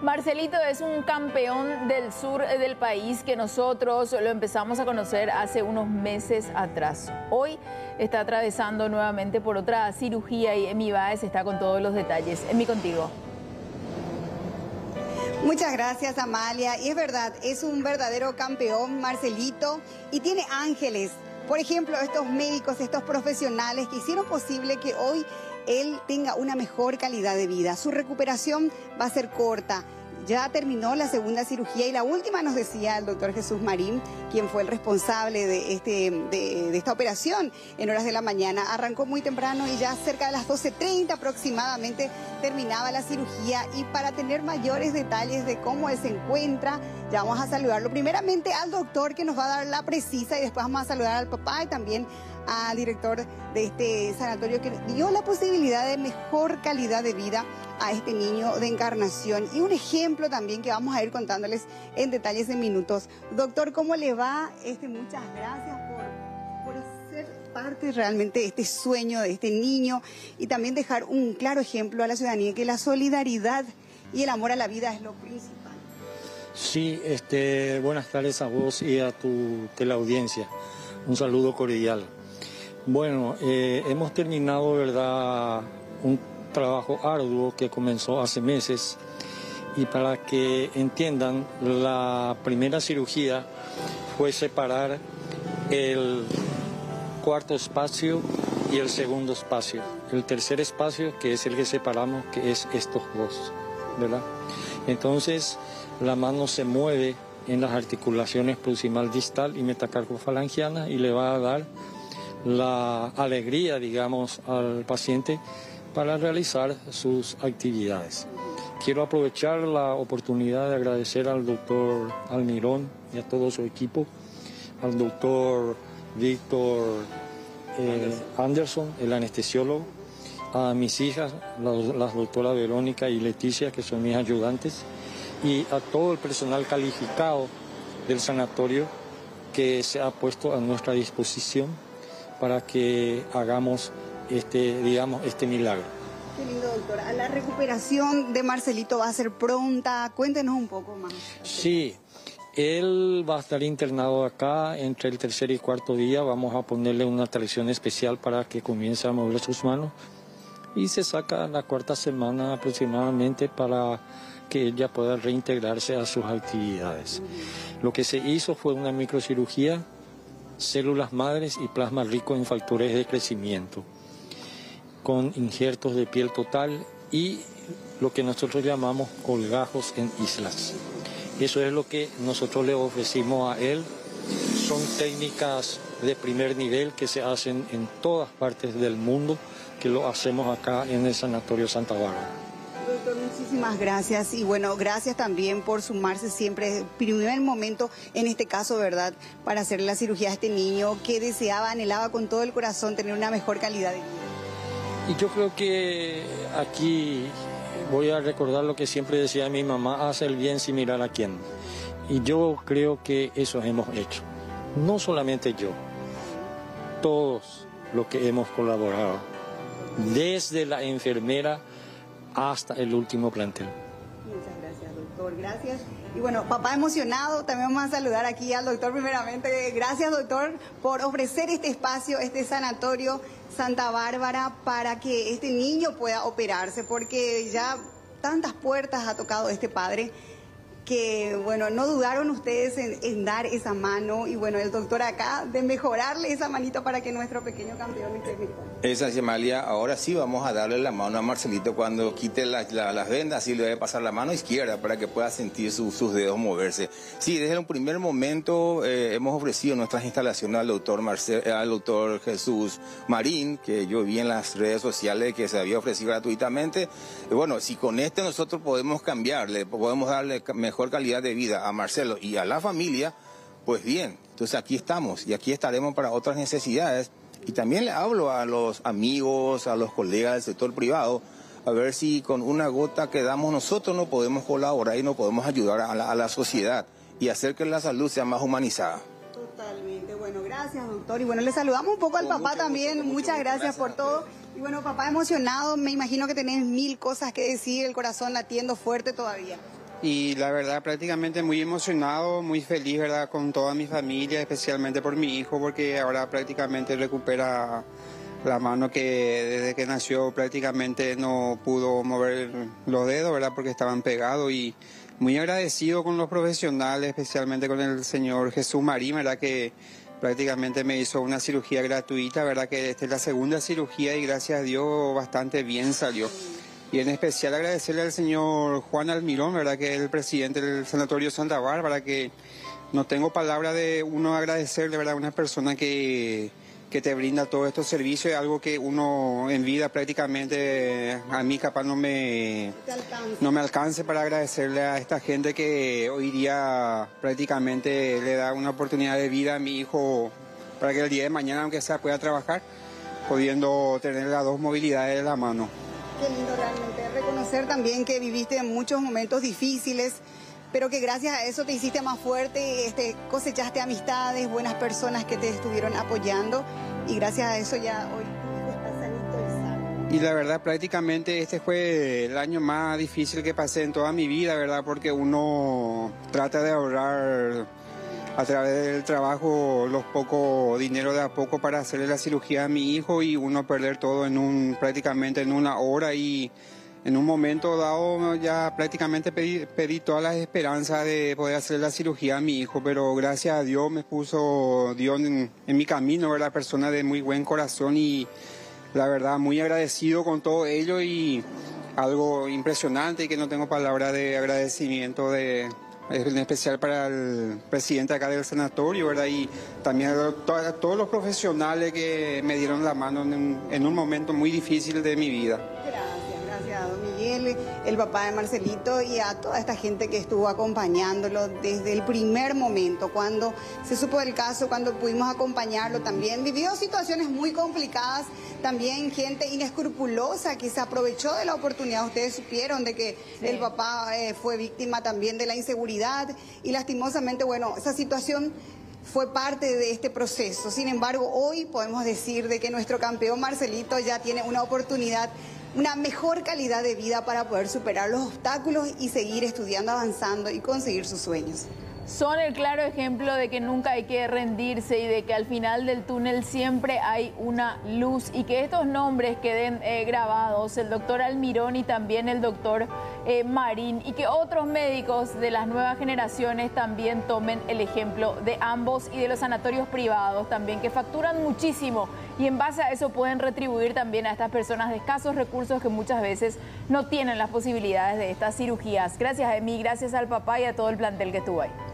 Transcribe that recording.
Marcelito es un campeón del sur del país que nosotros lo empezamos a conocer hace unos meses atrás. Hoy está atravesando nuevamente por otra cirugía y Emi Báez está con todos los detalles. Emi, contigo. Muchas gracias, Amalia. Y es verdad, es un verdadero campeón, Marcelito, y tiene ángeles. Por ejemplo, estos médicos, estos profesionales que hicieron posible que hoy él tenga una mejor calidad de vida. Su recuperación va a ser corta. Ya terminó la segunda cirugía y la última, nos decía el doctor Jesús Marín, quien fue el responsable de esta operación en horas de la mañana. Arrancó muy temprano y ya cerca de las 12:30 aproximadamente terminaba la cirugía. Y para tener mayores detalles de cómo él se encuentra, ya vamos a saludarlo primeramente al doctor que nos va a dar la precisa y después vamos a saludar al papá y también al director de este sanatorio que dio la posibilidad de mejor calidad de vida a este niño de Encarnación y un ejemplo también que vamos a ir contándoles en detalles en minutos. Doctor, ¿cómo le va? Muchas gracias por ser parte realmente de este sueño de este niño y también dejar un claro ejemplo a la ciudadanía que la solidaridad y el amor a la vida es lo principal. Sí, buenas tardes a vos y a tu teleaudiencia. Un saludo cordial. Bueno, hemos terminado, ¿verdad?, un trabajo arduo que comenzó hace meses y para que entiendan, la primera cirugía fue separar el cuarto espacio y el segundo espacio. El tercer espacio, que es el que separamos, que es estos dos, ¿verdad? Entonces, la mano se mueve en las articulaciones proximal distal y metacarpofalangiana y le va a dar la alegría, digamos, al paciente para realizar sus actividades. Quiero aprovechar la oportunidad de agradecer al doctor Almirón y a todo su equipo, al doctor Víctor Anderson, el anestesiólogo, a mis hijas, las doctoras Verónica y Leticia, que son mis ayudantes, y a todo el personal calificado del sanatorio que se ha puesto a nuestra disposición para que hagamos este milagro. Qué lindo, doctora. La recuperación de Marcelito va a ser pronta. Cuéntenos un poco más. Sí, él va a estar internado acá entre el tercer y cuarto día. Vamos a ponerle una tracción especial para que comience a mover sus manos. Y se saca la cuarta semana aproximadamente para que ella pueda reintegrarse a sus actividades. Lo que se hizo fue una microcirugía, células madres y plasma rico en factores de crecimiento, con injertos de piel total y lo que nosotros llamamos colgajos en islas. Eso es lo que nosotros le ofrecimos a él. Son técnicas de primer nivel que se hacen en todas partes del mundo, que lo hacemos acá en el Sanatorio Santa Bárbara. Doctor, muchísimas gracias y bueno, gracias también por sumarse siempre, primer momento en este caso, ¿verdad?, para hacer la cirugía a este niño que deseaba, anhelaba con todo el corazón tener una mejor calidad de vida. Y yo creo que aquí voy a recordar lo que siempre decía mi mamá, hace el bien sin mirar a quién. Y yo creo que eso hemos hecho. No solamente yo, todos los que hemos colaborado, desde la enfermera hasta el último plantel. Muchas gracias, doctor. Gracias. Y bueno, papá emocionado, también vamos a saludar aquí al doctor primeramente. Gracias, doctor, por ofrecer este espacio, este sanatorio Santa Bárbara, para que este niño pueda operarse, porque ya tantas puertas ha tocado este padre que, bueno, no dudaron ustedes en dar esa mano y, bueno, el doctor acá de mejorarle esa manito para que nuestro pequeño campeón esté mejor. Esa es Amalia. Ahora sí vamos a darle la mano a Marcelito cuando quite las vendas y le voy a pasar la mano izquierda para que pueda sentir sus dedos moverse. Sí, desde un primer momento hemos ofrecido nuestras instalaciones al doctor Jesús Marín, que yo vi en las redes sociales que se había ofrecido gratuitamente. Bueno, si con nosotros podemos cambiarle, podemos darle mejor calidad de vida a Marcelo y a la familia, pues bien, entonces aquí estamos y aquí estaremos para otras necesidades. Y también le hablo a los amigos, a los colegas del sector privado, a ver si con una gota que damos nosotros no podemos colaborar y no podemos ayudar a la sociedad y hacer que la salud sea más humanizada. Totalmente. Bueno, gracias, doctor. Y bueno, le saludamos un poco al papá también. Muchas gracias por todo. Y bueno, papá emocionado, me imagino que tenés mil cosas que decir, el corazón latiendo fuerte todavía. Y la verdad prácticamente muy emocionado, muy feliz, ¿verdad? Con toda mi familia, especialmente por mi hijo, porque ahora prácticamente recupera la mano que desde que nació prácticamente no pudo mover los dedos, ¿verdad? Porque estaban pegados, y muy agradecido con los profesionales, especialmente con el señor Jesús Marín, ¿verdad? Que prácticamente me hizo una cirugía gratuita, ¿verdad? Que esta es la segunda cirugía y gracias a Dios bastante bien salió. Y en especial agradecerle al señor Juan Almirón, ¿verdad? Que es el presidente del Sanatorio Santa Bárbara, que no tengo palabra de uno agradecerle, ¿verdad? Una persona que te brinda todos estos servicios, es algo que uno en vida prácticamente, a mí capaz no me alcance para agradecerle a esta gente que hoy día prácticamente le da una oportunidad de vida a mi hijo para que el día de mañana, aunque sea, pueda trabajar, pudiendo tener las dos movilidades de la mano. Qué lindo realmente reconocer también que viviste muchos momentos difíciles, pero que gracias a eso te hiciste más fuerte, cosechaste amistades, buenas personas que te estuvieron apoyando, y gracias a eso ya hoy tu hijo está sanito y sano. Y la verdad prácticamente este fue el año más difícil que pasé en toda mi vida, ¿verdad? Porque uno trata de ahorrar a través del trabajo los pocos dinero de a poco para hacerle la cirugía a mi hijo, y uno perder todo prácticamente en una hora, y en un momento dado ya prácticamente perdí todas las esperanzas de poder hacer la cirugía a mi hijo, pero gracias a Dios me puso Dios en mi camino, ¿verdad? Persona de muy buen corazón, y la verdad muy agradecido con todo ello, y algo impresionante, y que no tengo palabra de agradecimiento en especial para el presidente acá del sanatorio, ¿verdad? Y también a todos los profesionales que me dieron la mano en un momento muy difícil de mi vida. Gracias a don Miguel, el papá de Marcelito, y a toda esta gente que estuvo acompañándolo desde el primer momento, cuando se supo del caso, cuando pudimos acompañarlo también. Vivió situaciones muy complicadas, también gente inescrupulosa que se aprovechó de la oportunidad. Ustedes supieron de que sí, el papá fue víctima también de la inseguridad, y lastimosamente, bueno, esa situación fue parte de este proceso. Sin embargo, hoy podemos decir de que nuestro campeón Marcelito ya tiene una oportunidad, una mejor calidad de vida para poder superar los obstáculos y seguir estudiando, avanzando y conseguir sus sueños. Son el claro ejemplo de que nunca hay que rendirse y de que al final del túnel siempre hay una luz, y que estos nombres queden grabados, el doctor Almirón y también el doctor Marín, y que otros médicos de las nuevas generaciones también tomen el ejemplo de ambos y de los sanatorios privados también, que facturan muchísimo, y en base a eso pueden retribuir también a estas personas de escasos recursos que muchas veces no tienen las posibilidades de estas cirugías. Gracias a mí, gracias al papá y a todo el plantel que estuvo ahí.